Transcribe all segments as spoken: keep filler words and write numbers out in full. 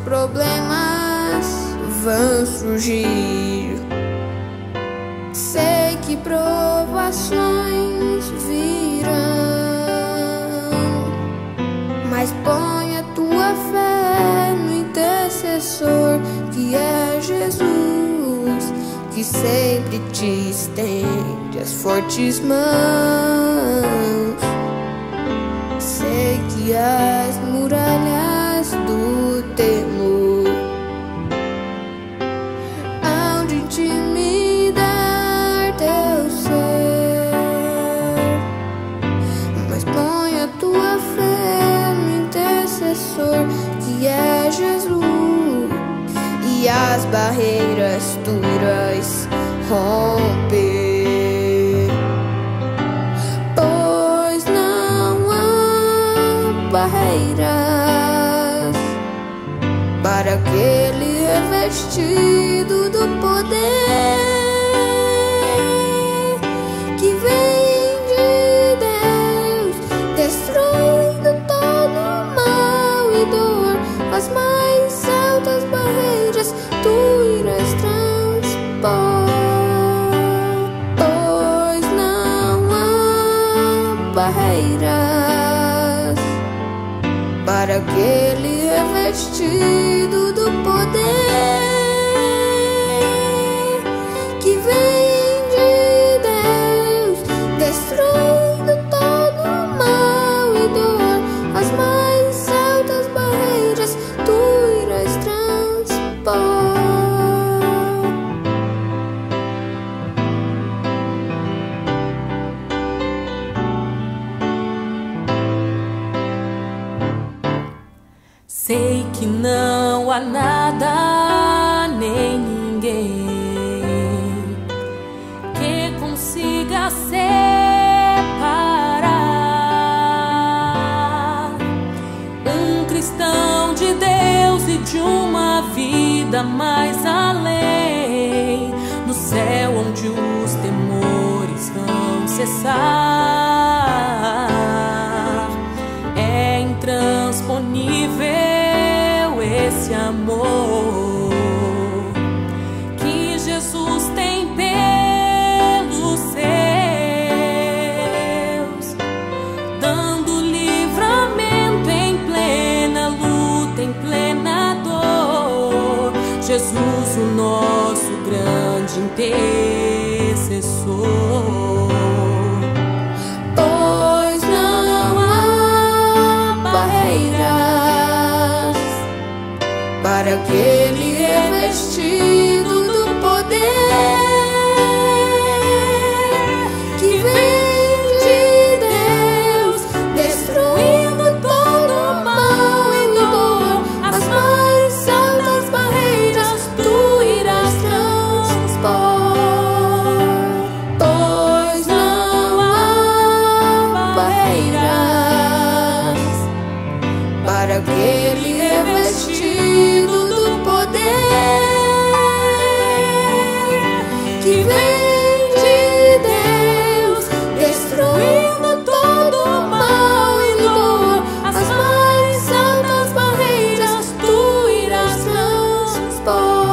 problemas vão surgir. Sei que provações virão, mas põe a tua fé no intercessor, que é Jesus, que sempre te estende as fortes mãos. Sei que as muralhas do temor hão de intimidar teu ser, mas põe a tua fé no intercessor, que é Jesus, e as barreiras tu irás romper, pois não há barreiras para aquele revestido do poder que vem de Deus, destruindo todo mal e dor. As mais altas barreiras tu irás transpor, pois não há barreiras para aquele revestido do poder que vem de Deus, destruindo todo mal e dor. As mais altas barreiras tu irás transpor. Sei que não há nada nem ninguém que consiga separar um cristão de Deus e de uma vida mais além, no céu onde os temores vão cessar. É intransponível esse amor que Jesus tem pelos seus, dando livramento em plena luta, em plena dor. Jesus, o nosso grande intercessor. Pois não há barreiras para aquele revestido do poder que vem de Deus, destruindo todo mal e dor. As mais altas barreiras tu irás transpor, pois não há barreiras para aquele revestido do poder que vem de Deus, destruindo todo mal e dor. As mais altas barreiras tu irás transpor.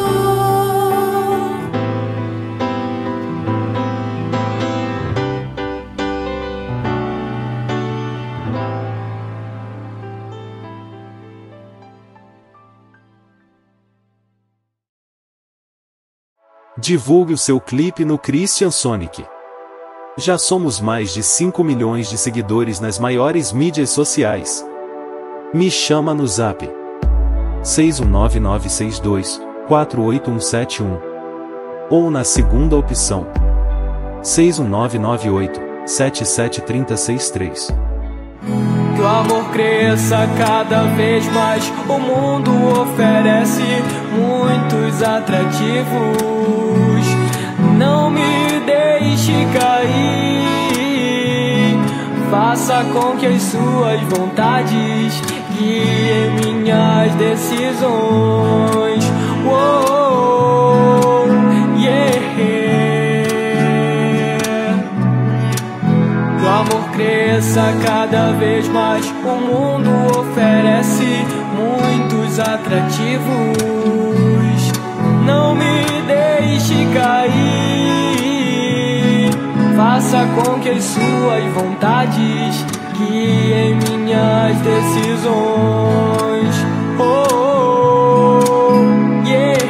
Divulgue o seu clipe no Christian Sonic. Já somos mais de cinco milhões de seguidores nas maiores mídias sociais. Me chama no Zap seis um nove nove seis dois quatro oito um sete um ou na segunda opção seis um nove nove oito sete sete três zero seis três. Que o amor cresça cada vez mais. O mundo oferece muitos atrativos. Não me deixe cair. Faça com que as suas vontades guiem minhas decisões. Uou, yeah. Que o amor cresça cresça cada vez mais. O mundo oferece muitos atrativos. Não me deixe cair. Faça com que as suas vontades guiem minhas decisões. Oh, oh, oh, yeah.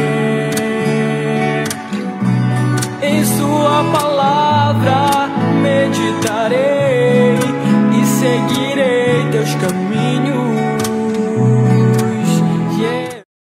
Em sua palavra meditarei e seguirei teus caminhos.